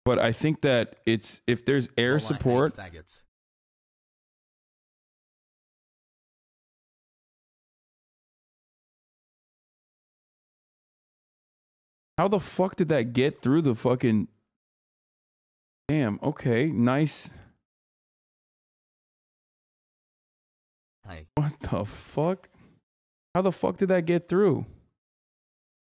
but I think that it's if there's air support. How the fuck did that get through the fucking... Damn, okay, nice. Hi. What the fuck? How the fuck did that get through?